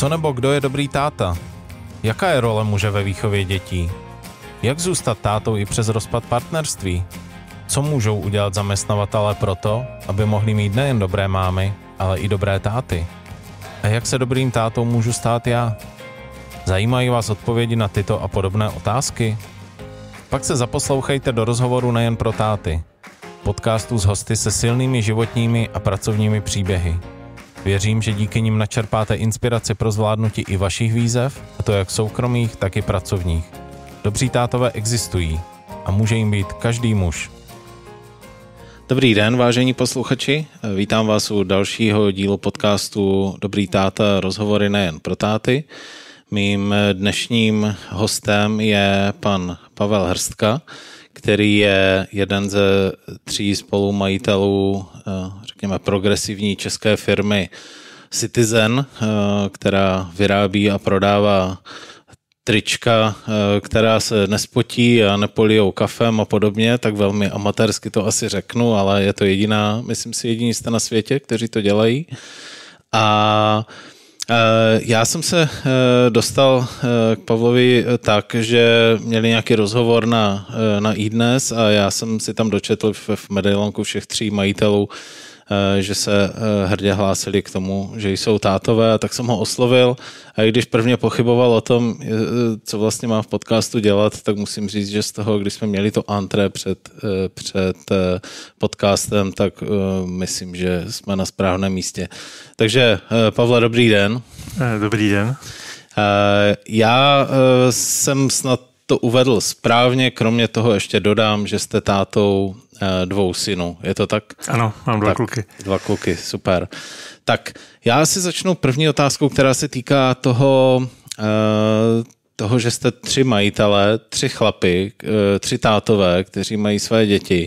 Co nebo kdo je dobrý táta? Jaká je role muže ve výchově dětí? Jak zůstat tátou i přes rozpad partnerství? Co můžou udělat zaměstnavatelé proto, aby mohli mít nejen dobré mámy, ale i dobré táty? A jak se dobrým tátou můžu stát já? Zajímají vás odpovědi na tyto a podobné otázky? Pak se zaposlouchejte do rozhovoru nejen pro táty. Podcastu s hosty se silnými životními a pracovními příběhy. Věřím, že díky nim načerpáte inspiraci pro zvládnutí i vašich výzev, a to jak soukromých, tak i pracovních. Dobří tátové existují a může jim být každý muž. Dobrý den, vážení posluchači. Vítám vás u dalšího dílu podcastu Dobrý táta, rozhovory nejen pro táty. Mým dnešním hostem je pan Pavel Hrstka, který je jeden ze 3 spolumajitelů, řekněme, progresivní české firmy Citizen, která vyrábí a prodává trička, která se nespotí a nepolijou kafem a podobně, tak velmi amatérsky to asi řeknu, ale je to myslím si jediní jste na světě, kteří to dělají. A já jsem se dostal k Pavlovi tak, že měli nějaký rozhovor na iDnes a já jsem si tam dočetl v medailonku všech 3 majitelů, že se hrdě hlásili k tomu, že jsou tátové, a tak jsem ho oslovil. A i když prvně pochyboval o tom, co vlastně má v podcastu dělat, tak musím říct, že z toho, když jsme měli to antré před podcastem, tak myslím, že jsme na správném místě. Takže Pavle, dobrý den. Dobrý den. Já jsem snad to uvedl správně, kromě toho ještě dodám, že jste tátou 2 synů. Je to tak? Ano, mám 2 kluky. 2 kluky, super. Tak já si začnu první otázkou, která se týká toho, že jste 3 majitelé, 3 chlapy, 3 tátové, kteří mají své děti.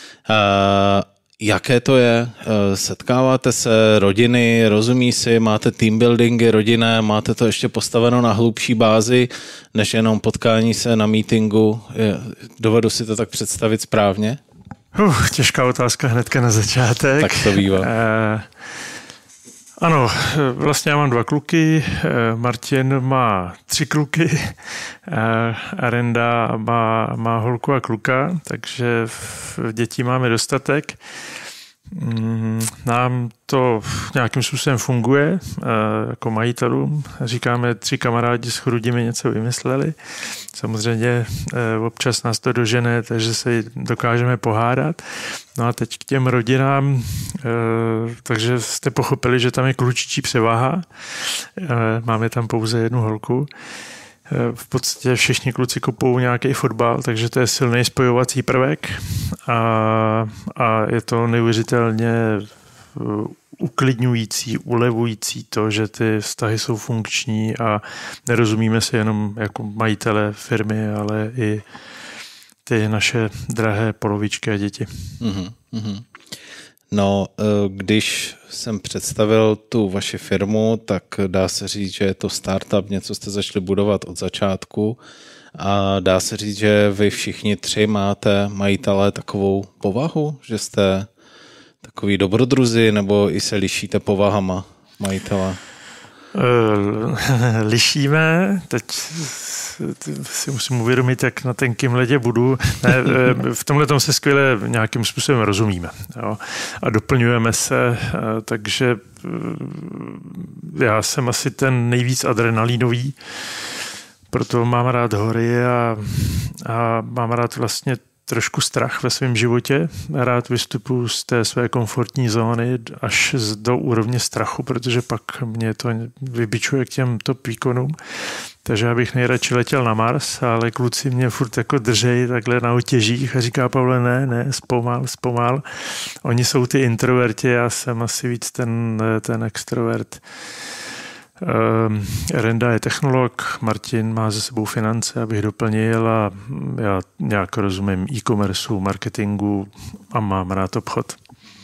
Jaké to je? Setkáváte se, rodiny, rozumí si, máte team buildingy rodinné, máte to ještě postaveno na hlubší bázi, než jenom potkání se na meetingu? Dovedu si to tak představit správně? Těžká otázka hnedka na začátek. Tak to bývá. Ano, vlastně já mám 2 kluky, Martin má 3 kluky, Arenda má holku a kluka, takže dětí máme dostatek. Nám to nějakým způsobem funguje jako majitelům. Říkáme, 3 kamarádi s chrudimi něco vymysleli. Samozřejmě občas nás to dožene, takže se dokážeme pohádat. No a teď k těm rodinám, takže jste pochopili, že tam je klučičí převaha. Máme tam pouze 1 holku. V podstatě všichni kluci kopou nějaký fotbal, takže to je silný spojovací prvek a je to neuvěřitelně uklidňující, ulevující to, že ty vztahy jsou funkční a nerozumíme si jenom jako majitele firmy, ale i ty naše drahé polovičky a děti. Mm-hmm. No, když jsem představil tu vaši firmu, tak dá se říct, že je to startup, něco jste začali budovat od začátku a dá se říct, že vy všichni 3 máte, majitelé, takovou povahu, že jste takový dobrodruzi, nebo i se lišíte povahama majitele? Lišíme, teď si musím uvědomit, jak na tenkým ledě budu. Ne, v tomhle tom se skvěle nějakým způsobem rozumíme. Jo? A doplňujeme se, takže já jsem asi ten nejvíc adrenalínový, proto mám rád hory a mám rád vlastně trošku strach ve svém životě. Rád vystupuji z té své komfortní zóny až do úrovně strachu, protože pak mě to vybičuje k těm top výkonům. Takže já bych nejradši letěl na Mars, ale kluci mě furt jako držej takhle na otěžích a říká Pavle, ne, zpomal. Oni jsou ty introverti, já jsem asi víc ten extrovert. Renda je technolog, Martin má ze sebou finance, abych doplnil, a já nějak rozumím e-commerceu, marketingu a mám rád obchod.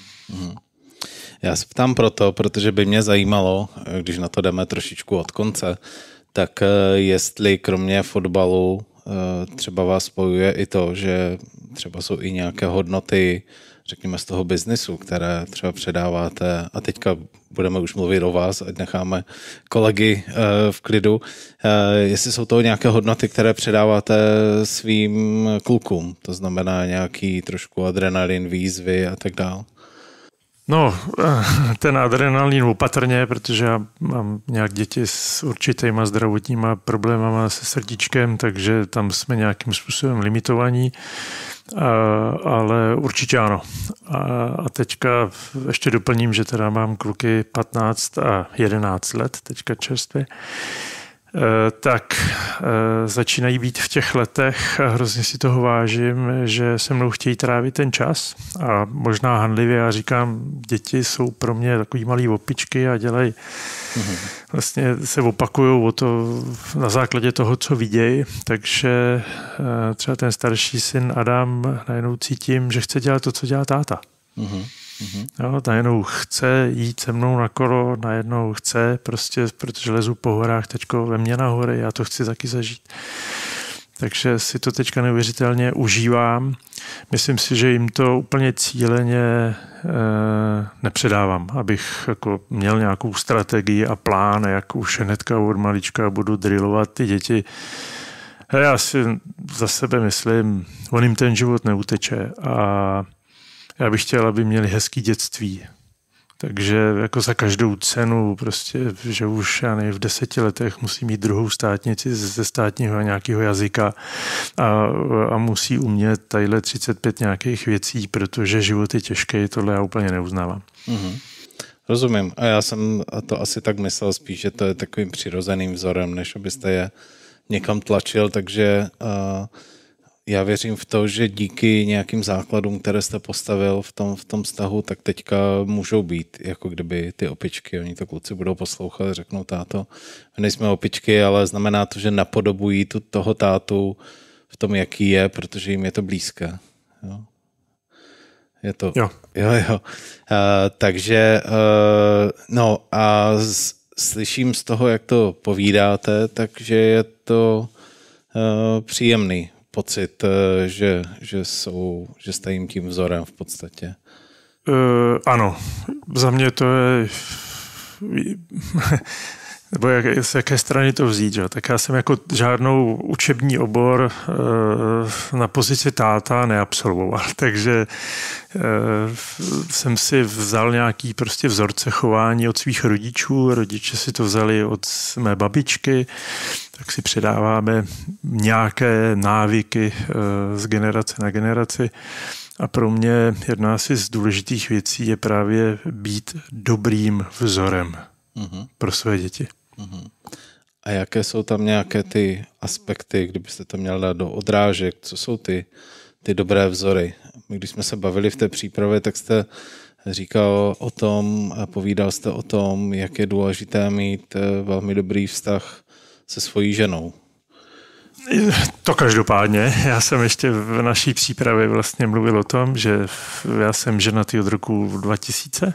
Já se ptám protože by mě zajímalo, když na to jdeme trošičku od konce, tak jestli kromě fotbalu třeba vás spojuje i to, že třeba jsou i nějaké hodnoty, řekněme, z toho biznisu, které třeba předáváte, a teďka budeme už mluvit o vás, ať necháme kolegy v klidu, jestli jsou to nějaké hodnoty, které předáváte svým klukům, to znamená nějaký trošku adrenalin, výzvy a tak dále. No, ten adrenalin opatrně, protože já mám nějak děti s určitýma zdravotníma problémama se srdíčkem, takže tam jsme nějakým způsobem limitovaní, ale určitě ano. A teďka ještě doplním, že teda mám kluky 15 a 11 let, teďka čerstvě, tak začínají být v těch letech a hrozně si toho vážím, že se mnou chtějí trávit ten čas a možná hanlivě já říkám, děti jsou pro mě takový malý opičky a dělají, vlastně se opakujou o to na základě toho, co vidějí, takže třeba ten starší syn Adam najednou cítím, že chce dělat to, co dělá táta. Jo, najednou chce jít se mnou na kolo, najednou chce, prostě, protože lezu po horách teďko ve mně na hory, já to chci taky zažít. Takže si to teďka neuvěřitelně užívám. Myslím si, že jim to úplně cíleně nepředávám, abych jako měl nějakou strategii a plán, jak už hnedka od malička budu drillovat ty děti. Já si za sebe myslím, on jim ten život neuteče a já bych chtěl, aby měli hezký dětství. Takže jako za každou cenu prostě, že už já nevím, v 10 letech musí mít druhou státnici ze státního a nějakého jazyka a musí umět tadyhle 35 nějakých věcí, protože život je těžký, tohle já úplně neuznávám. Rozumím. A já jsem to asi tak myslel spíš, že to je takovým přirozeným vzorem, než abyste je někam tlačil, takže já věřím v to, že díky nějakým základům, které jste postavil v tom vztahu, tak teďka můžou být, jako kdyby ty opičky, oni to kluci budou poslouchat, řeknou táto, my nejsme opičky, ale znamená to, že napodobují toho tátu v tom, jaký je, protože jim je to blízké. Jo? Je to... Jo. Takže, no a slyším z toho, jak to povídáte, takže je to příjemný pocit, že jste jim tím vzorem v podstatě. Ano, za mě to je nebo z jaké strany to vzít, že? Tak já jsem jako žádnou učební obor na pozici táta neabsolvoval, takže jsem si vzal nějaký prostě vzorce chování od svých rodičů, rodiče si to vzali od mé babičky, tak si předáváme nějaké návyky z generace na generaci. A pro mě jedna asi z důležitých věcí je právě být dobrým vzorem pro své děti. A jaké jsou tam nějaké ty aspekty, kdybyste to měl dát do odrážek, co jsou ty dobré vzory? My, když jsme se bavili v té přípravě, tak jste říkal o tom a povídal jste o tom, jak je důležité mít velmi dobrý vztah se svojí ženou. To každopádně. Já jsem ještě v naší přípravě vlastně mluvil o tom, že já jsem ženatý od roku 2000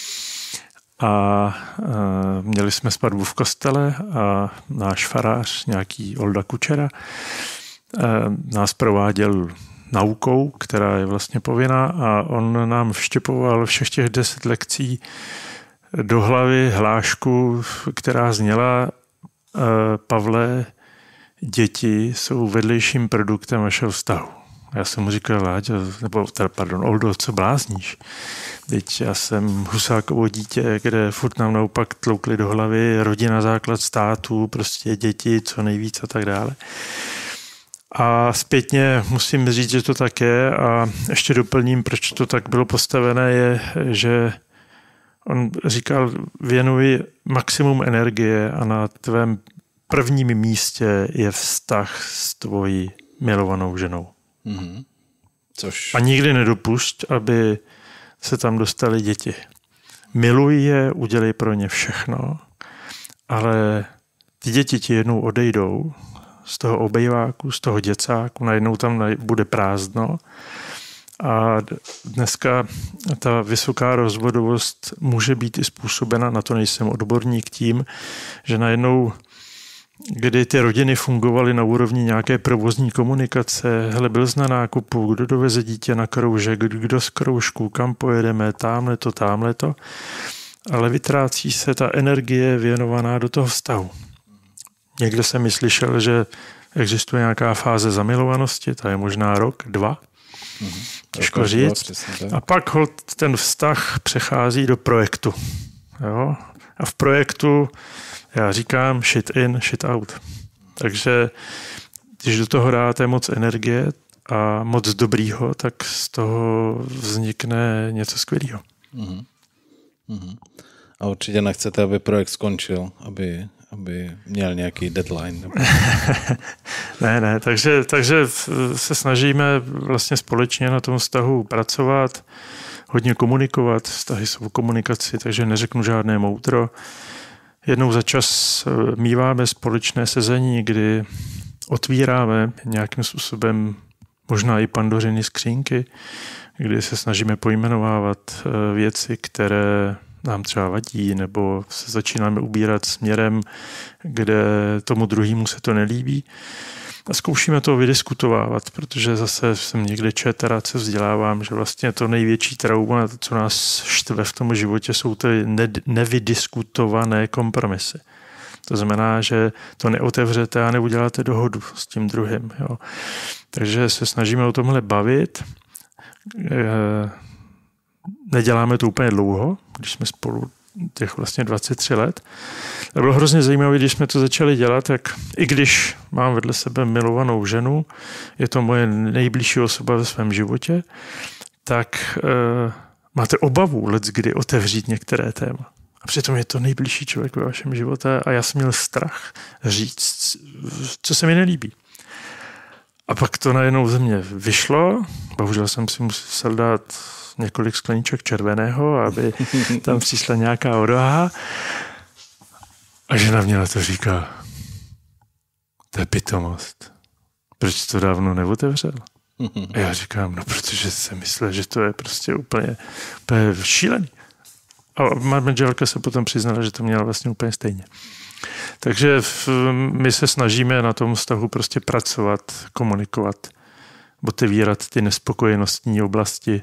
a měli jsme svatbu v kostele a náš farář, nějaký Olda Kučera, nás prováděl naukou, která je vlastně povinná a on nám vštěpoval všech těch 10 lekcí do hlavy hlášku, která zněla: Pavle, děti jsou vedlejším produktem vašeho vztahu. Já jsem mu říkal, Oldo, co blázníš? Teď já jsem Husákovo dítě, kde furt nám naopak tloukli do hlavy rodina základ státu, prostě děti, co nejvíc a tak dále. A zpětně musím říct, že to tak je a ještě doplním, proč to tak bylo postavené, je, že on říkal, věnuj maximum energie a na tvém prvním místě je vztah s tvojí milovanou ženou. A nikdy nedopusť, aby se tam dostaly děti. Miluj je, udělej pro ně všechno, ale ty děti ti jednou odejdou z toho obejváku, z toho děcáku, najednou tam bude prázdno a dneska ta vysoká rozvodovost může být i způsobena, na to nejsem odborník, tím, že najednou kdy ty rodiny fungovaly na úrovni nějaké provozní komunikace. Hele, byl jsi na nákupu, kdo doveze dítě na kroužek, kdo z kroužku, kam pojedeme, tamhleto. Ale vytrácí se ta energie věnovaná do toho vztahu. Někde jsem mi slyšel, že existuje nějaká fáze zamilovanosti, ta je možná rok, 2, těžko říct. A pak ten vztah přechází do projektu. Jo? A v projektu já říkám shit in, shit out. Takže když do toho dáte moc energie a moc dobrýho, tak z toho vznikne něco skvělého. A určitě nechcete, aby projekt skončil, aby měl nějaký deadline. Ne, takže se snažíme vlastně společně na tom vztahu pracovat, hodně komunikovat, vztahy jsou komunikaci, takže neřeknu žádné moutro. Jednou za čas míváme společné sezení, kdy otvíráme nějakým způsobem možná i Pandořiny skřínky, kdy se snažíme pojmenovávat věci, které nám třeba vadí, nebo se začínáme ubírat směrem, kde tomu druhému se to nelíbí. A zkoušíme to vydiskutovávat, protože zase jsem někde četl, rád se vzdělávám, že vlastně to největší trauma, co nás štve v tom životě, jsou ty nevydiskutované kompromisy. To znamená, že to neotevřete a neuděláte dohodu s tím druhým. Jo. Takže se snažíme o tomhle bavit. Neděláme to úplně dlouho, když jsme spolu těch vlastně 23 let. A bylo hrozně zajímavé, když jsme to začali dělat, tak i když mám vedle sebe milovanou ženu, je to moje nejbližší osoba ve svém životě, tak máte obavu leckdy otevřít některé téma. A přitom je to nejbližší člověk ve vašem životě a já jsem měl strach říct, co se mi nelíbí. A pak to najednou ze mě vyšlo, bohužel jsem si musel dát několik skleniček červeného, aby tam přišla nějaká odvaha. A žena mě na to říká, to je pitomost. Proč to dávno neotevřel? A já říkám, no protože jsem myslel, že to je prostě úplně šílený. A manželka se potom přiznala, že to měla vlastně úplně stejně. Takže my se snažíme na tom vztahu prostě pracovat, komunikovat, otevírat ty nespokojenostní oblasti.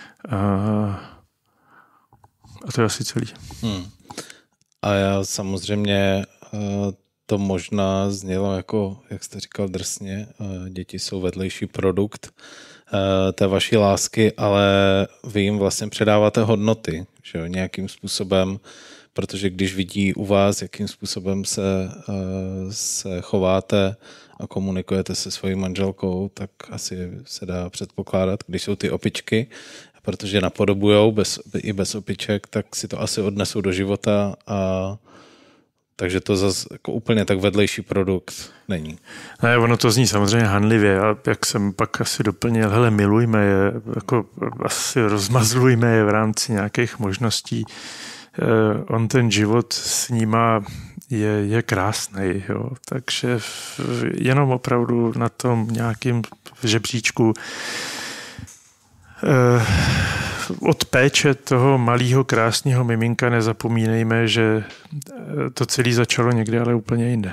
A to je asi celý. A já samozřejmě to možná znělo jako, jak jste říkal, drsně, děti jsou vedlejší produkt té vaší lásky, ale vy jim vlastně předáváte hodnoty, že jo, nějakým způsobem, protože když vidí u vás, jakým způsobem se chováte a komunikujete se svojí manželkou, tak asi se dá předpokládat, když jsou ty opičky, protože napodobujou i bez opiček, tak si to asi odnesou do života a takže to zase jako úplně tak vedlejší produkt není. Ne, ono to zní samozřejmě hanlivě a jak jsem pak asi doplnil, hele, milujme je, jako asi rozmazlujme je v rámci nějakých možností. On ten život s nima je krásný, jo. Takže jenom opravdu na tom nějakým žebříčku od péče toho malého krásného miminka nezapomínejme, že to celé začalo někde, ale úplně jinde.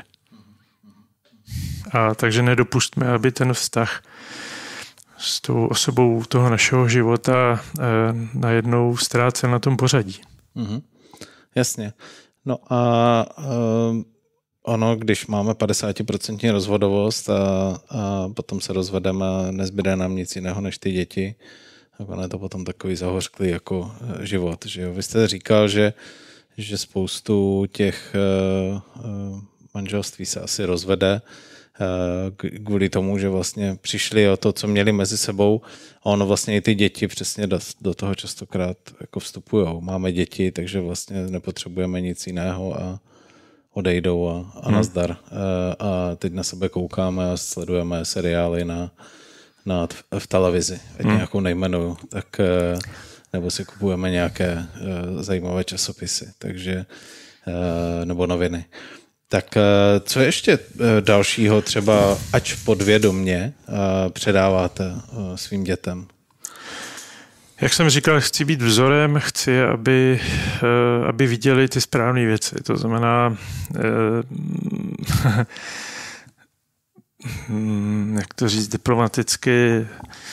A takže nedopustme, aby ten vztah s tou osobou toho našeho života najednou ztrácel na tom pořadí. Jasně. No a ono, když máme 50% rozvodovost a potom se rozvedeme a nezbyde nám nic jiného než ty děti, tak ono je to potom takový zahořklý jako život. Že jo? Vy jste říkal, že spoustu těch manželství se asi rozvede kvůli tomu, že vlastně přišli o to, co měli mezi sebou a ono vlastně i ty děti přesně do toho častokrát jako vstupujou. Máme děti, takže vlastně nepotřebujeme nic jiného a odejdou a nazdar. A teď na sebe koukáme a sledujeme seriály v televizi, ať nějakou nejmenuju, tak nebo si kupujeme nějaké zajímavé časopisy, takže nebo noviny. Tak co ještě dalšího třeba, ač podvědomě, předáváte svým dětem? Jak jsem říkal, chci být vzorem, chci, aby viděli ty správné věci. To znamená, jak to říct diplomaticky,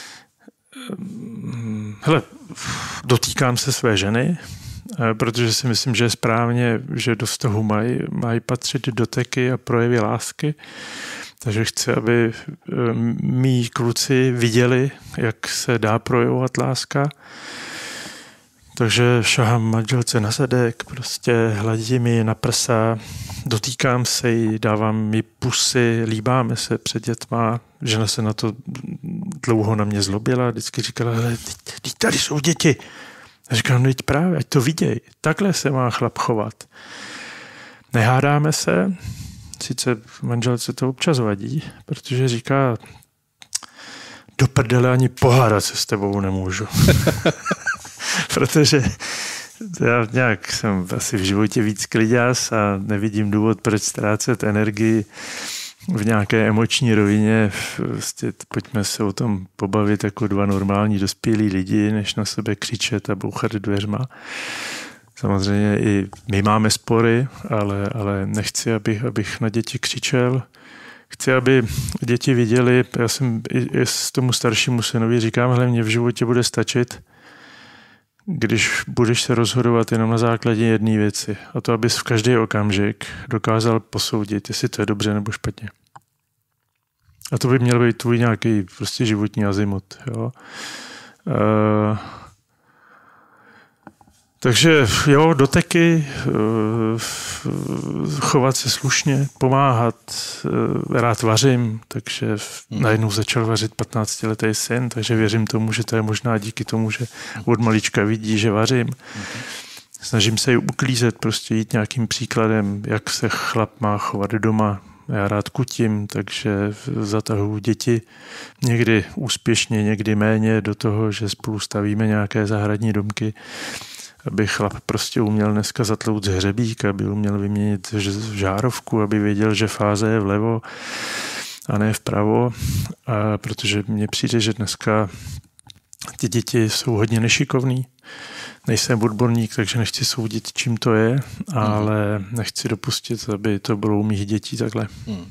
dotýkám se své ženy, protože si myslím, že je správně, že do vztahu mají patřit doteky a projevy lásky. Takže chci, aby mí kluci viděli, jak se dá projevovat láska. Takže šahám manželce na zadek, prostě hladím ji na prsa, dotýkám se jí, dávám jí pusy, líbáme se před dětma. Žena se na to dlouho na mě zlobila, vždycky říkala, tady jsou děti. A říkám, no teď právě, ať to viděj. Takhle se má chlap chovat. Nehádáme se, sice manželce to občas vadí, protože říká, do prdele ani pohádat se s tebou nemůžu. Protože já nějak jsem asi v životě víc kliďas a nevidím důvod, proč ztrácet energii v nějaké emoční rovině. Prostě pojďme se o tom pobavit jako dva normální dospělí lidi, než na sebe křičet a bouchat dveřma. Samozřejmě i my máme spory, ale nechci, abych na děti křičel. Chci, aby děti viděli, já jsem i s tomu staršímu synovi říkám, hele, mě v životě bude stačit, když budeš se rozhodovat jenom na základě jedné věci. A to, abys v každý okamžik dokázal posoudit, jestli to je dobře nebo špatně. A to by měl být tvůj nějaký prostě životní azimut. Jo? Takže jo, doteky, chovat se slušně, pomáhat, rád vařím, takže najednou začal vařit 15letý syn, takže věřím tomu, že to je možná díky tomu, že od malička vidí, že vařím. Snažím se ji uklízet, prostě jít nějakým příkladem, jak se chlap má chovat doma. Já rád kutím, takže zatahuji děti někdy úspěšně, někdy méně do toho, že spolu stavíme nějaké zahradní domky, aby chlap prostě uměl dneska zatlout hřebík, aby uměl vyměnit žárovku, aby věděl, že fáze je vlevo a ne vpravo, protože mně přijde, že dneska ty děti jsou hodně nešikovný. Nejsem odborník, takže nechci soudit, čím to je, ale nechci dopustit, aby to bylo u mých dětí takhle.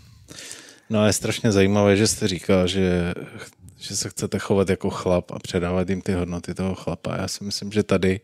No je strašně zajímavé, že jste říkal, že se chcete chovat jako chlap a předávat jim ty hodnoty toho chlapa. Já si myslím, že tady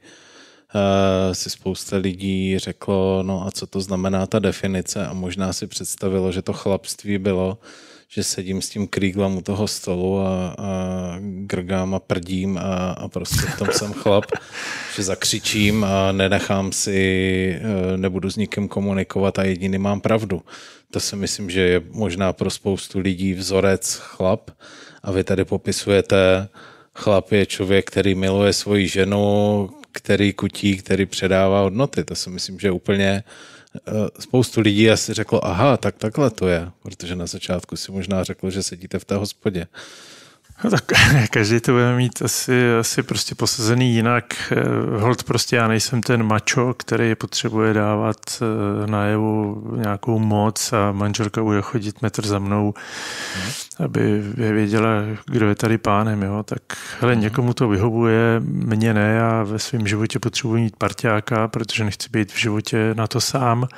si spousta lidí řeklo, no a co to znamená ta definice, a možná si představilo, že to chlapství bylo, že sedím s tím krýglem u toho stolu a grgám a prdím a prostě v tom jsem chlap, že zakřičím a nenechám si, nebudu s nikým komunikovat a jediný mám pravdu. To si myslím, že je možná pro spoustu lidí vzorec chlap, a vy tady popisujete, chlap je člověk, který miluje svoji ženu, který kutí, který předává hodnoty. To si myslím, že úplně spoustu lidí asi řeklo, aha, tak takhle to je, protože na začátku si možná řekl, že sedíte v té hospodě. No tak každý to bude mít asi prostě posazený jinak. Holt prostě já nejsem ten mačo, který potřebuje dávat najevu nějakou moc a manželka bude chodit metr za mnou, aby věděla, kdo je tady pánem. Jo? Tak hele, někomu to vyhovuje, mně ne, já ve svém životě potřebuji mít parťáka, protože nechci být v životě na to sám.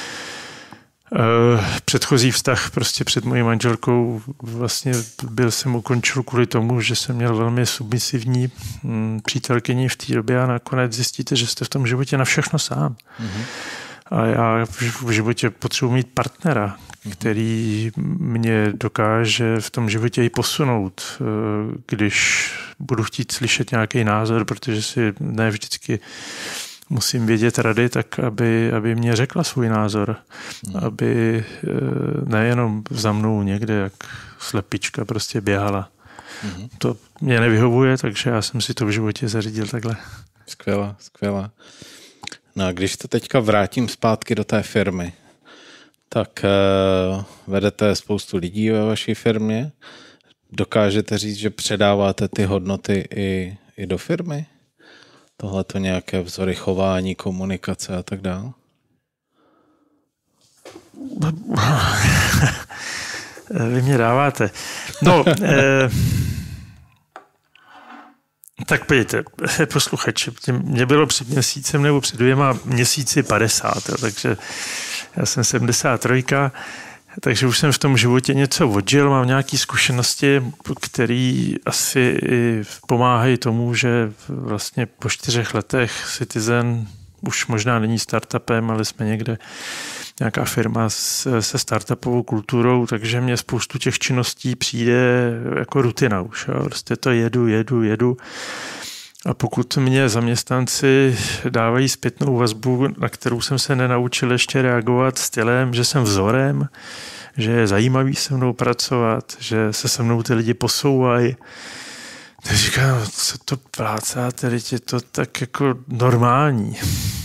Předchozí vztah prostě před mojí manželkou vlastně jsem ukončil kvůli tomu, že jsem měl velmi submisivní přítelkyni v té době a nakonec zjistíte, že jste v tom životě na všechno sám. A já v životě potřebuji mít partnera, který mě dokáže v tom životě i posunout, když budu chtít slyšet nějaký názor, protože si ne vždycky musím vědět rady, tak aby mě řekla svůj názor. Aby nejenom za mnou někde, jak slepička prostě běhala. To mě nevyhovuje, takže já jsem si to v životě zařídil takhle. Skvělá. No a když to teďka vrátím zpátky do té firmy, tak vedete spoustu lidí ve vaší firmě. Dokážete říct, že předáváte ty hodnoty i do firmy? Tohle to nějaké vzory chování, komunikace a tak dále? Vy mě dáváte. No, Tak pojďte, posluchači, mě bylo před měsícem nebo před 2 měsíci 50, takže já jsem 73, takže už jsem v tom životě něco odžil, mám nějaké zkušenosti, které asi pomáhají tomu, že vlastně po 4 letech Citizen už možná není startupem, ale jsme někde nějaká firma se startupovou kulturou, takže mě spoustu těch činností přijde jako rutina už. Jo. Prostě to jedu. A pokud mě zaměstnanci dávají zpětnou vazbu, na kterou jsem se nenaučil ještě reagovat stylem, že jsem vzorem, že je zajímavý se mnou pracovat, že se mnou ty lidi posouvají, tak říkám, co to plácáte, je to tak jako normální.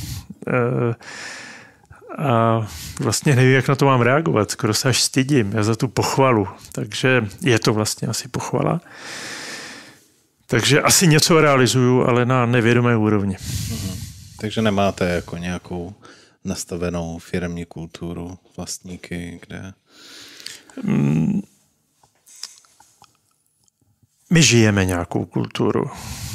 A vlastně nevím, jak na to mám reagovat. Skoro se až stydím já za tu pochvalu. Takže je to vlastně asi pochvala. Takže asi něco realizuju, ale na nevědomé úrovni. Takže nemáte jako nějakou nastavenou firemní kulturu, vlastníky, kde... My žijeme nějakou kulturu.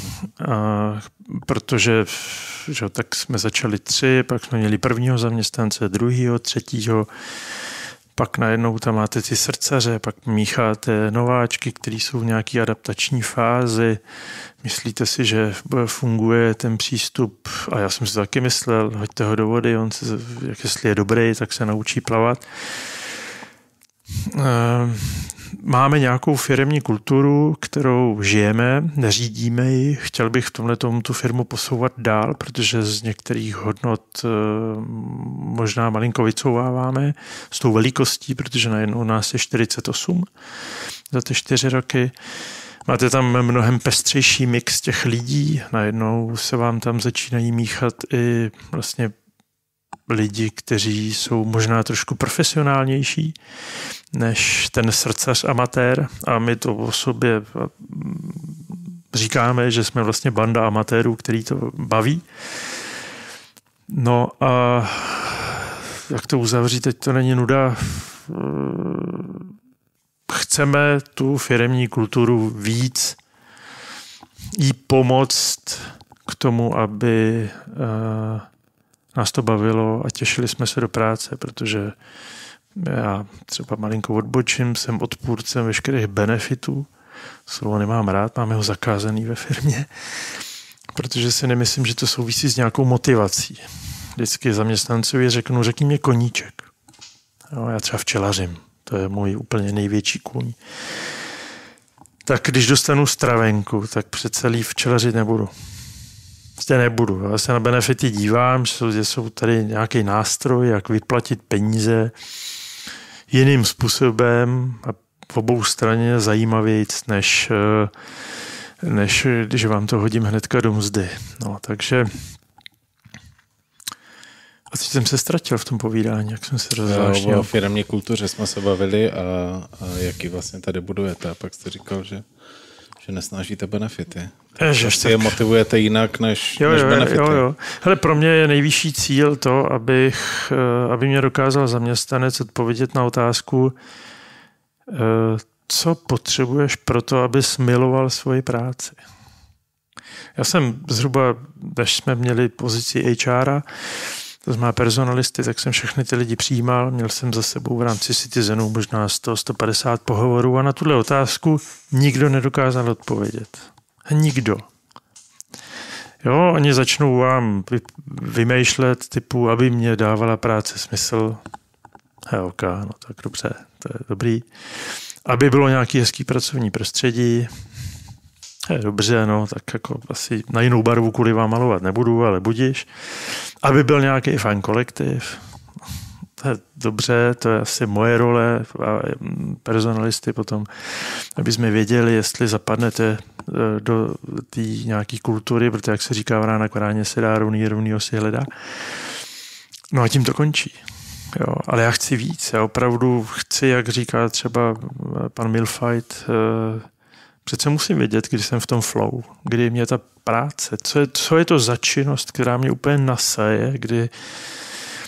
Protože že, tak jsme začali 3, pak jsme měli 1. zaměstnance, 2., 3., pak najednou tam máte ty srdcaře, pak mícháte nováčky, kteří jsou v nějaké adaptační fázi. Myslíte si, že funguje ten přístup, a já jsem si to taky myslel, hoďte ho do vody, on se, jestli je dobrý, tak se naučí plavat. Máme nějakou firemní kulturu, kterou žijeme, neřídíme ji. Chtěl bych v tomhletom tu firmu posouvat dál, protože z některých hodnot možná malinko vycouváváme s tou velikostí, protože najednou nás je 48 za ty 4 roky. Máte tam mnohem pestřejší mix těch lidí, najednou se vám tam začínají míchat i vlastně lidi, kteří jsou možná trošku profesionálnější než ten srdcař amatér, a my to o sobě říkáme, že jsme vlastně banda amatérů, který to baví. No a jak to uzavřít, teď to není nuda. Chceme tu firemní kulturu víc jí pomoct k tomu, aby nás to bavilo a těšili jsme se do práce, protože já třeba malinko odbočím, jsem odpůrcem veškerých benefitů. Slovo nemám rád, máme ho zakázaný ve firmě, protože si nemyslím, že to souvisí s nějakou motivací. Vždycky zaměstnancovi řekni mě koníček. Jo, já třeba včelařím, to je můj úplně největší kůň. Tak když dostanu stravenku, tak přece líp včelařit nebudu. Prostě nebudu. Já se na benefity dívám, že jsou tady nějaký nástroj, jak vyplatit peníze jiným způsobem a v obou straně zajímavějc, než když vám to hodím hnedka do mzdy. No, takže a teď jsem se ztratil v tom povídání, jak jsem se rozvážnil. O firemní kultuře jsme se bavili a jaký vlastně tady budujete. A pak jste říkal, že nesnážíte benefity. Takže je motivujete jinak než benefity. Jo. Hele, pro mě je nejvyšší cíl to, aby mě dokázal zaměstnanec odpovědět na otázku, co potřebuješ pro to, abys miloval svoji práci. Já jsem zhruba, když jsme měli pozici HR, to znamená personalisty, tak jsem všechny ty lidi přijímal. Měl jsem za sebou v rámci Citizenu možná 100-150 pohovorů a na tuhle otázku nikdo nedokázal odpovědět. Nikdo. Jo, oni začnou vám vymýšlet typu, aby mě dávala práce smysl. OK, no tak dobře, to je dobrý. Aby bylo nějaký hezký pracovní prostředí. Dobře, no, tak jako asi na jinou barvu kvůli vám malovat nebudu, ale budiš. Aby byl nějaký fajn kolektiv. To je dobře, to je asi moje role a personalisty potom, aby jsme věděli, jestli zapadnete do té nějaké kultury, protože jak se říká, vrana k vráně se dá, rovnýho si hledá. No a tím to končí. Jo, ale já chci víc. Já opravdu chci, jak říká třeba pan Milfight, přece musím vědět, když jsem v tom flow, kdy mě ta práce, co je to za činnost, která mě úplně nasaje, kdy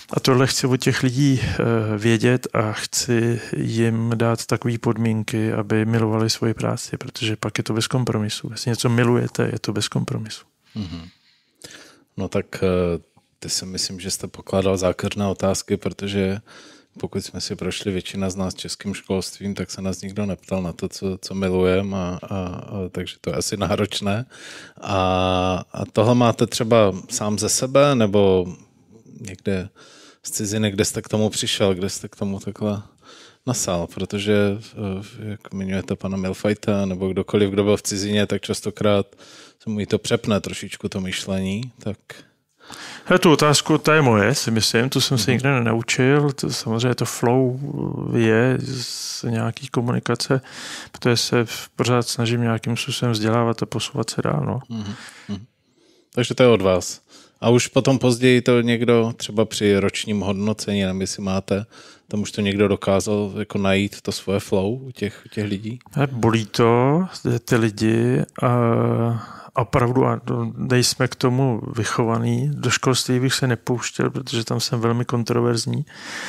A tohle chci od těch lidí vědět a chci jim dát takové podmínky, aby milovali svoji práci, protože pak je to bez kompromisu. Jestli něco milujete, je to bez kompromisu. Mm-hmm. No tak ty si myslím, že jste pokládal zákeřné otázky, protože pokud jsme si prošli většina z nás českým školstvím, tak se nás nikdo neptal na to, co milujeme, takže to je asi náročné. A tohle máte třeba sám ze sebe, nebo někde z ciziny, kde jste k tomu přišel, kde jste k tomu takhle nasál, protože jak jmenujete pana Milfajta, nebo kdokoliv, kdo byl v cizině, tak častokrát se mu i to přepne trošičku to myšlení, tak... Tu otázku, ta je moje, si myslím, tu jsem se nikdy nenaučil, to, samozřejmě to flow je z nějaký komunikace, protože se pořád snažím nějakým způsobem vzdělávat a posouvat se dál. No. Takže to je od vás. A už potom později to někdo třeba při ročním hodnocení, nevím, jestli máte, tam už to někdo dokázal jako najít to svoje flow u těch lidí? Bolí to, ty lidi a opravdu nejsme k tomu vychovaný. Do školství bych se nepouštěl, protože tam jsem velmi kontroverzní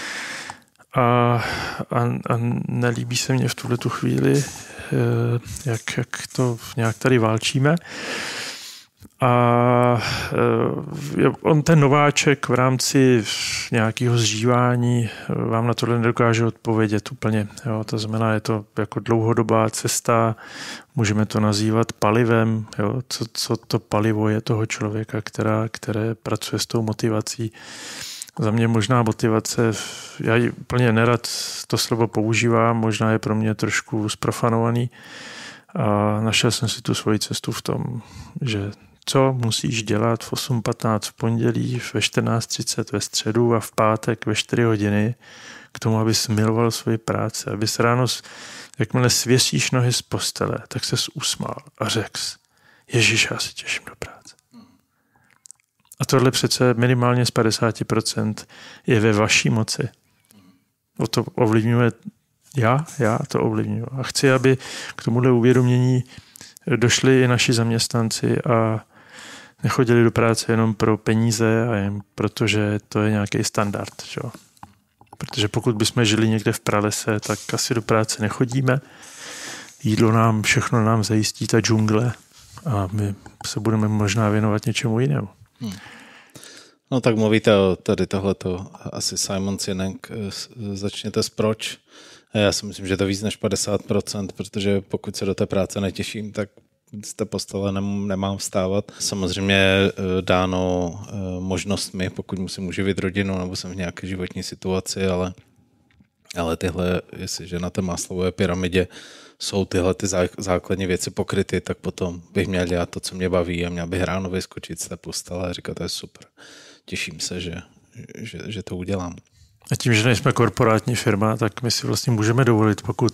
a nelíbí se mně v tuhletu chvíli, jak to nějak tady válčíme. A on ten nováček v rámci nějakého zžívání vám na tohle nedokáže odpovědět úplně. Jo, to znamená, je to jako dlouhodobá cesta, můžeme to nazývat palivem. Jo, co to palivo je toho člověka, které pracuje s tou motivací. Za mě možná motivace, já úplně nerad to slovo používám, možná je pro mě trošku zprofanovaný. A našel jsem si tu svoji cestu v tom, že co musíš dělat v 8:15 v pondělí, ve 14:30 ve středu a v pátek ve 4 hodiny k tomu, abys miloval svoji práci, abys ráno, jakmile svěsíš nohy z postele, tak ses usmál a řekl, Ježíš, já se těším do práce. A tohle přece minimálně z 50% je ve vaší moci. O to ovlivňuje já to ovlivňuji. A chci, aby k tomuhle uvědomění došli i naši zaměstnanci a nechodili do práce jenom pro peníze a jen protože to je nějaký standard. Čo? Protože pokud bychom žili někde v pralese, tak asi do práce nechodíme. Jídlo všechno nám zajistí ta džungle a my se budeme možná věnovat něčemu jinému. No tak mluvíte o tady tohleto, asi Simon Sinek, začněte s proč. Já si myslím, že to víc než 50%, protože pokud se do té práce netěším, tak z té postele nemám vstávat. Samozřejmě dáno možnostmi, pokud musím uživit rodinu nebo jsem v nějaké životní situaci, ale tyhle, jestliže na té Maslowově pyramidě jsou tyhle ty základní věci pokryty, tak potom bych měl dělat to, co mě baví a měl bych ráno vyskočit z té postele a říkat, to je super. Těším se, že to udělám. A tím, že nejsme korporátní firma, tak my si vlastně můžeme dovolit, pokud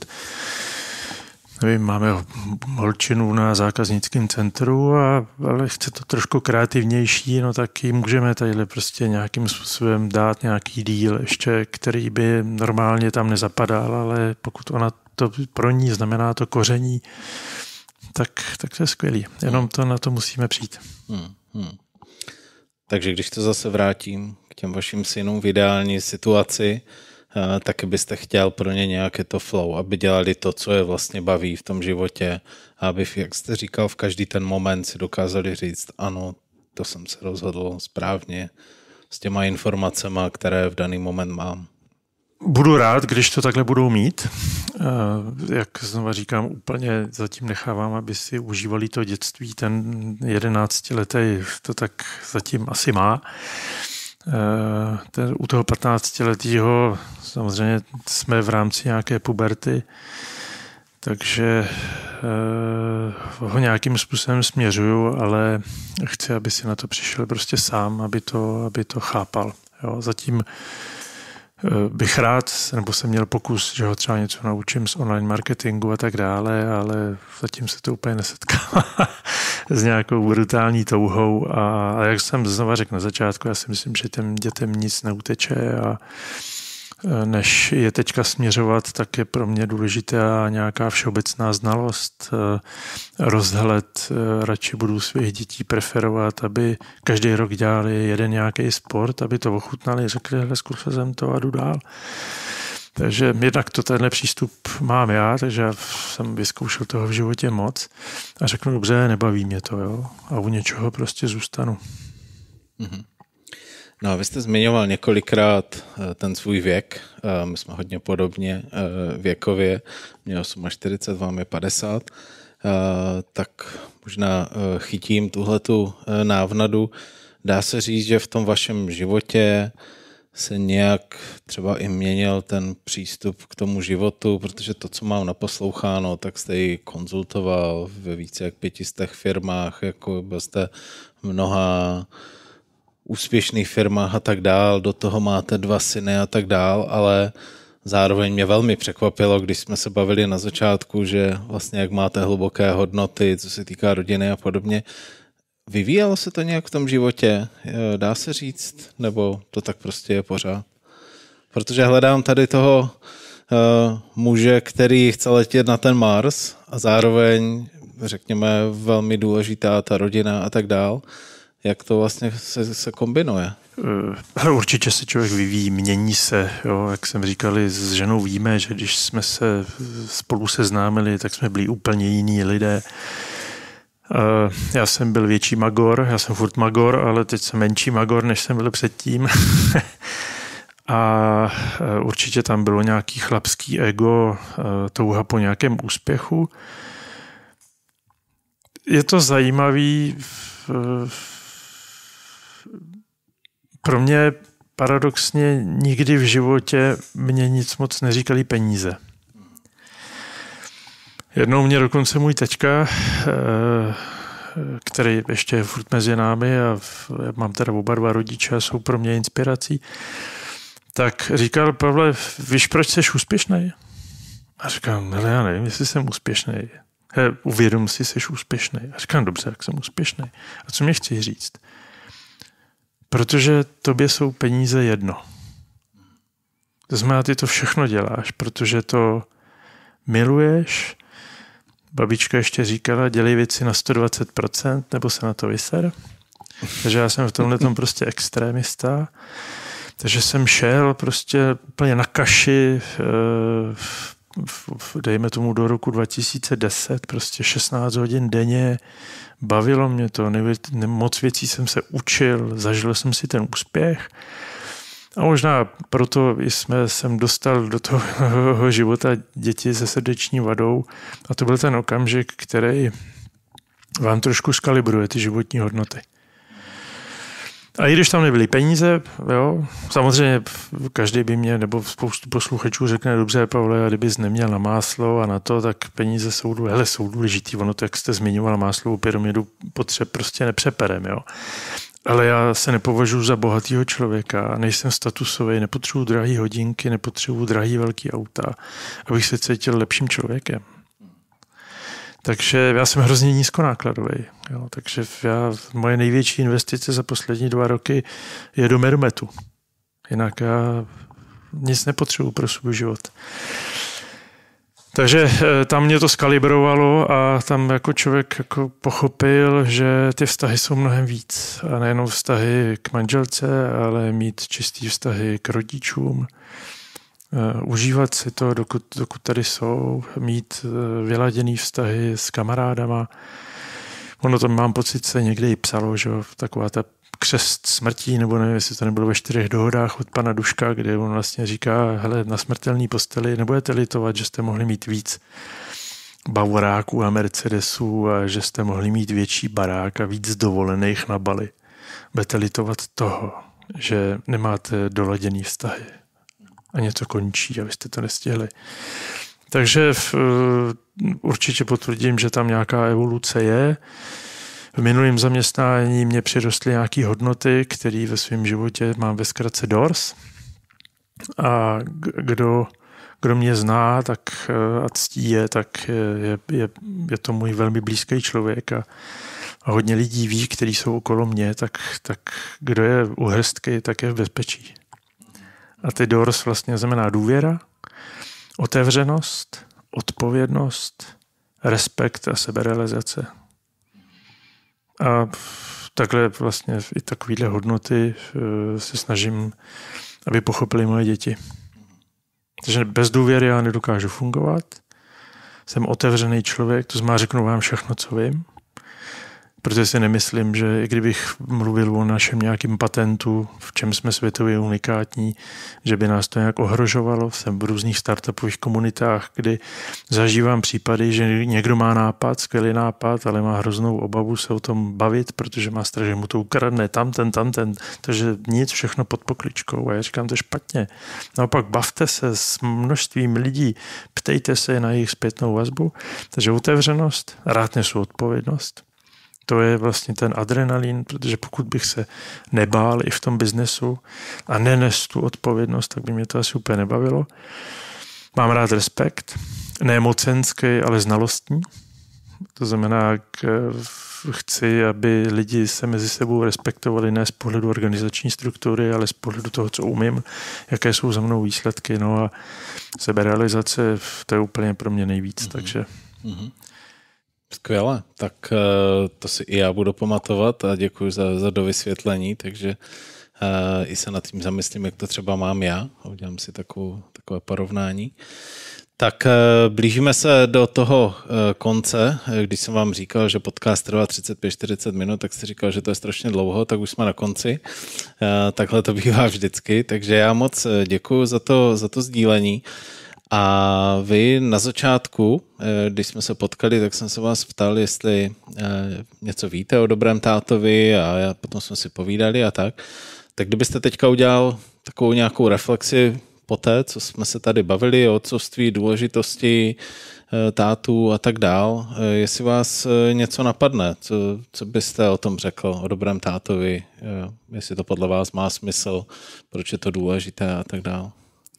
nevím, máme holčinu na zákaznickém centru, ale chce to trošku kreativnější, no tak ji můžeme tadyhle prostě nějakým způsobem dát nějaký díl ještě, který by normálně tam nezapadal, ale pokud ona to pro ní znamená to koření, tak to je skvělý. Jenom to na to musíme přijít. Takže když to zase vrátím k těm vašim synům v ideální situaci, tak byste chtěl pro ně nějaké to flow, aby dělali to, co je vlastně baví v tom životě, aby, jak jste říkal, v každý ten moment si dokázali říct, ano, to jsem se rozhodl správně s těma informacemi, které v daný moment mám. Budu rád, když to takhle budou mít. Jak znova říkám, úplně zatím nechávám, aby si užívali to dětství. Ten 11letý to tak zatím asi má. U toho 15letého samozřejmě jsme v rámci nějaké puberty, takže ho nějakým způsobem směřuju, ale chci, aby si na to přišel prostě sám, aby to chápal. Jo, zatím bych rád, nebo jsem měl pokus, že ho třeba něco naučím z online marketingu a tak dále, ale zatím se to úplně nesetkává s nějakou brutální touhou a jak jsem znova řekl na začátku, já si myslím, že těm dětem nic neuteče a než je teďka směřovat, tak je pro mě důležitá nějaká všeobecná znalost, rozhled. Radši budu svých dětí preferovat, aby každý rok dělali jeden nějaký sport, aby to ochutnali, řekli, hele, zkusil jsem to a jdu dál. Takže jednak tenhle přístup mám já, takže já jsem vyzkoušel toho v životě moc a řeknu, dobře, nebaví mě to, jo, a u něčeho prostě zůstanu. Mm-hmm. No a vy jste zmiňoval několikrát ten svůj věk. My jsme hodně podobně věkově. Mě 48, vám je 50. Tak možná chytím tuhletu návnadu. Dá se říct, že v tom vašem životě se nějak třeba i měnil ten přístup k tomu životu, protože to, co mám naposloucháno, tak jste ji konzultoval ve více jak 500 firmách, jako byl jste mnoha úspěšných firmách a tak dál, do toho máte 2 syny a tak dál, ale zároveň mě velmi překvapilo, když jsme se bavili na začátku, že vlastně jak máte hluboké hodnoty, co se týká rodiny a podobně. Vyvíjelo se to nějak v tom životě? Dá se říct? Nebo to tak prostě je pořád? Protože hledám tady toho muže, který chce letět na ten Mars a zároveň, řekněme, velmi důležitá ta rodina a tak dál. Jak to vlastně se kombinuje? Určitě se člověk vyvíjí, mění se. Jo. Jak jsem říkali, s ženou víme, že když jsme se spolu seznámili, tak jsme byli úplně jiní lidé. Já jsem byl větší magor, já jsem furt magor, ale teď jsem menší magor, než jsem byl předtím. A určitě tam bylo nějaký chlapský ego, touha po nějakém úspěchu. Je to zajímavý. Pro mě paradoxně nikdy v životě mě nic moc neříkali peníze. Jednou mě dokonce můj teďka, který ještě je furt mezi námi a mám teda oba 2 rodiče a jsou pro mě inspirací, tak říkal, Pavle, víš, proč jsi úspěšný? A říkám, ale já nevím, jestli jsem úspěšný. Uvědom si, jsi úspěšný. A říkám, dobře, jak jsem úspěšný. A co mě chci říct? Protože tobě jsou peníze jedno. To znamená, ty to všechno děláš, protože to miluješ. Babička ještě říkala, dělej věci na 120%, nebo se na to vyser. Takže já jsem v tomhle tom prostě extrémista. Takže jsem šel prostě úplně na kaši, dejme tomu do roku 2010, prostě 16 hodin denně. Bavilo mě to, moc věcí jsem se učil, zažil jsem si ten úspěch. A možná proto jsem dostal do toho života děti se srdeční vadou a to byl ten okamžik, který vám trošku skalibruje ty životní hodnoty. A i když tam nebyly peníze, jo, samozřejmě každý by mě, nebo spoustu posluchačů řekne, dobře, Pavle, a kdybys neměl na máslo a na to, tak peníze jsou důležitý. Ono to, jak jste zmiňoval, máslovou pyramidu potřeb prostě nepřeperem, jo. Ale já se nepovažuji za bohatýho člověka, nejsem statusový, nepotřebuji drahý hodinky, nepotřebuji drahý velký auta, abych se cítil lepším člověkem. Takže já jsem hrozně nízkonákladový. Jo, takže moje největší investice za poslední 2 roky je do Mermetu. Jinak já nic nepotřebuji pro svůj život. Takže tam mě to skalibrovalo a tam jako člověk jako pochopil, že ty vztahy jsou mnohem víc. A nejenom vztahy k manželce, ale mít čistý vztahy k rodičům. Užívat si to, dokud tady jsou, mít vyladěný vztahy s kamarádama. Ono to mám pocit, se někde i psalo, že taková ta křest smrtí, nebo nevím, jestli to nebylo ve 4 dohodách od pana Duška, kde on vlastně říká, hele, na smrtelný posteli nebudete litovat, že jste mohli mít víc bavoráků a Mercedesů a že jste mohli mít větší barák a víc dovolených na Bali. Budete litovat toho, že nemáte doladěný vztahy. A něco končí a vy jste to nestihli. Takže určitě potvrdím, že tam nějaká evoluce je. V minulém zaměstnání mě přirostly nějaké hodnoty, které ve svém životě mám ve zkratce DORS. A kdo mě zná tak a ctí je, tak je to můj velmi blízký člověk a hodně lidí ví, kteří jsou okolo mě, tak kdo je u hrstky, tak je v bezpečí. A ty doors vlastně znamená důvěra, otevřenost, odpovědnost, respekt a seberealizace. A takhle vlastně i takovýhle hodnoty se snažím, aby pochopili moje děti. Takže bez důvěry já nedokážu fungovat. Jsem otevřený člověk, to znamená řeknu vám všechno, co vím. Protože si nemyslím, že i kdybych mluvil o našem nějakém patentu, v čem jsme světově unikátní, že by nás to nějak ohrožovalo. Jsem v různých startupových komunitách, kdy zažívám případy, že někdo má nápad, skvělý nápad, ale má hroznou obavu se o tom bavit, protože má strach, že mu to ukradne tamten. Takže nic, všechno pod pokličkou. A já říkám, to je špatně. Naopak bavte se s množstvím lidí, ptejte se na jejich zpětnou vazbu. Takže otevřenost, rád nesu odpovědnost. To je vlastně ten adrenalin, protože pokud bych se nebál i v tom biznesu a nenes tu odpovědnost, tak by mě to asi úplně nebavilo. Mám rád respekt, ne mocenský, ale znalostní. To znamená, chci, aby lidi se mezi sebou respektovali ne z pohledu organizační struktury, ale z pohledu toho, co umím, jaké jsou za mnou výsledky. No a seberealizace, to je úplně pro mě nejvíc, takže... Skvěle, tak to si i já budu pamatovat a děkuji za dovysvětlení, takže i se nad tím zamyslím, jak to třeba mám já a udělám si takové porovnání. Tak blížíme se do toho konce. Když jsem vám říkal, že podcast trvá 35-40 minut, tak jste říkal, že to je strašně dlouho, tak už jsme na konci. Takhle to bývá vždycky, takže já moc děkuji za to sdílení. A vy na začátku, když jsme se potkali, tak jsem se vás ptal, jestli něco víte o dobrém tátovi a potom jsme si povídali a tak. Tak kdybyste teďka udělal takovou nějakou reflexi po té, co jsme se tady bavili o otcovství, důležitosti tátů a tak dál, jestli vás něco napadne, co byste o tom řekl, o dobrém tátovi, jestli to podle vás má smysl, proč je to důležité a tak dál.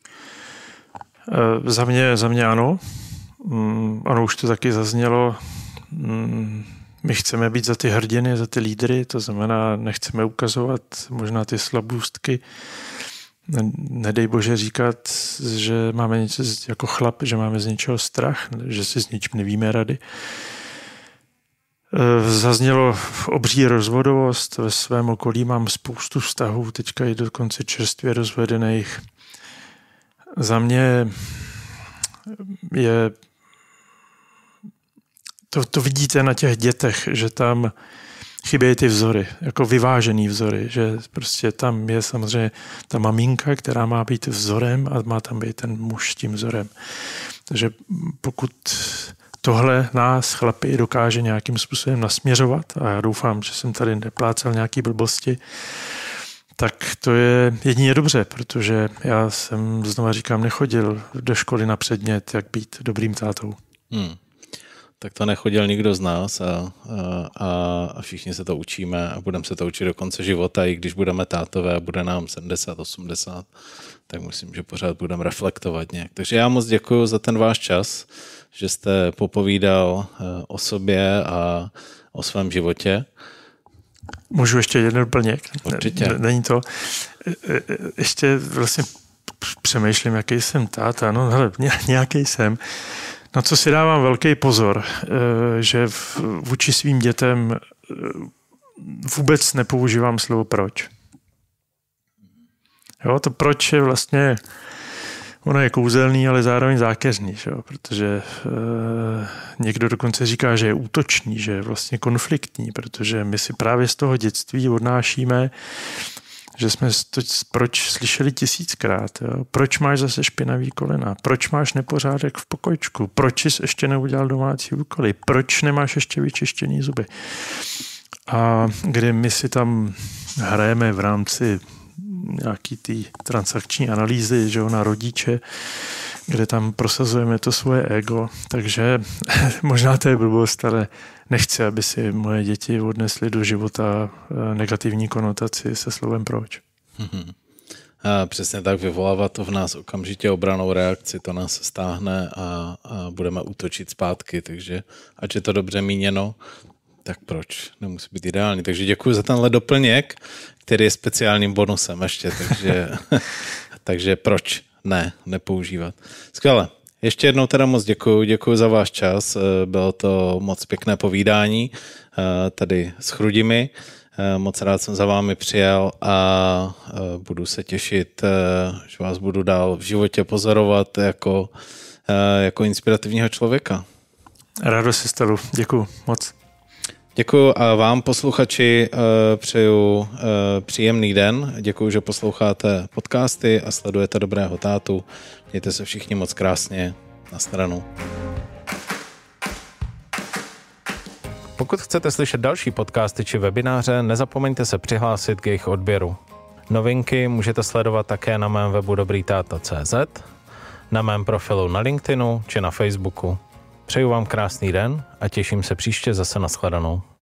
Za mě ano. Ano, už to taky zaznělo. My chceme být za ty hrdiny, za ty lídry, to znamená, nechceme ukazovat možná ty slabůstky. Nedej Bože říkat, že máme něco jako chlap, že máme z něčeho strach, že si s ničím nevíme rady. Zaznělo obří rozvodovost. Ve svém okolí mám spoustu vztahů, teďka i dokonce čerstvě rozvedených. Za mě je to vidíte na těch dětech, že tam chybějí ty vzory, jako vyvážený vzory, že prostě tam je samozřejmě ta maminka, která má být vzorem a má tam být ten muž tím vzorem. Takže pokud tohle nás chlapi dokáže nějakým způsobem nasměřovat, a já doufám, že jsem tady neplácal nějaký blbosti, tak to je jedině dobře, protože já jsem, znova říkám, nechodil do školy na předmět, jak být dobrým tátou. Tak to nechodil nikdo z nás a všichni se to učíme a budeme se to učit do konce života, i když budeme tátové a bude nám 70, 80, tak myslím, že pořád budeme reflektovat nějak. Takže já moc děkuji za ten váš čas, že jste popovídal o sobě a o svém životě. Můžu ještě jeden doplněk? Určitě. Není to. Ještě vlastně přemýšlím, jaký jsem táta. No hele, nějaký jsem. Na co si dávám velký pozor, že vůči svým dětem vůbec nepoužívám slovo proč. Jo, to proč je vlastně, ono je kouzelný, ale zároveň zákeřný, že jo? Protože někdo dokonce říká, že je útočný, že je vlastně konfliktní, protože my si právě z toho dětství odnášíme, že jsme to proč slyšeli 1000krát. Jo? Proč máš zase špinavý kolena? Proč máš nepořádek v pokojčku? Proč jsi ještě neudělal domácí úkoly? Proč nemáš ještě vyčištěný zuby? A kde my si tam hrajeme v rámci nějaký ty transakční analýzy, že jo, na rodiče, kde tam prosazujeme to svoje ego. Takže možná to je blbost, ale nechci, aby si moje děti odnesly do života negativní konotaci se slovem proč. A přesně tak, vyvolává to v nás okamžitě obranou reakci, to nás stáhne a budeme útočit zpátky, takže ať je to dobře míněno, tak proč? Nemusí být ideální. Takže děkuji za tenhle doplněk, který je speciálním bonusem ještě, takže takže proč nepoužívat. Skvěle. Ještě jednou teda moc děkuju za váš čas. Bylo to moc pěkné povídání tady s Chrudimi. Moc rád jsem za vámi přijel a budu se těšit, že vás budu dál v životě pozorovat jako inspirativního člověka. Rádo se stalo. Děkuju moc. Děkuju a vám, posluchači, přeju příjemný den. Děkuju, že posloucháte podcasty a sledujete Dobrého tátu. Mějte se všichni moc krásně. Na stranu. Pokud chcete slyšet další podcasty či webináře, nezapomeňte se přihlásit k jejich odběru. Novinky můžete sledovat také na mém webu dobrýtáta.cz, na mém profilu na LinkedInu či na Facebooku. Přeju vám krásný den a těším se příště zase na shledanou.